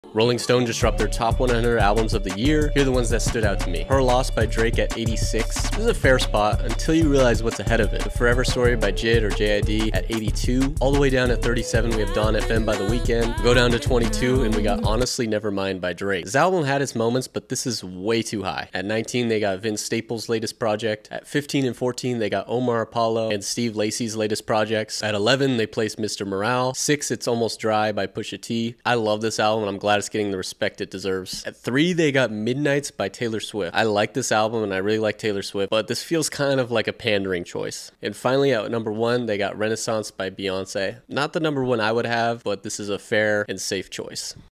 Rolling Stone just dropped their top 100 albums of the year. Here are the ones that stood out to me. Her Loss by Drake at 86. This is a fair spot until you realize what's ahead of it. The Forever Story by JID or JID at 82. All the way down at 37, we have Dawn FM by The Weeknd. We go down to 22, and we got Honestly Nevermind by Drake. This album had its moments, but this is way too high. At 19, they got Vince Staples' latest project. At 15 and 14, they got Omar Apollo and Steve Lacy's latest projects. At 11, they placed Mr. Morale. 6, It's Almost Dry by Pusha T. I love this album, and I'm glad it's getting the respect it deserves. At 3, they got Midnights by Taylor Swift. I like this album, and I really like Taylor Swift, but this feels kind of like a pandering choice. And finally, at number 1, they got Renaissance by Beyonce. Not the number 1 I would have, but this is a fair and safe choice.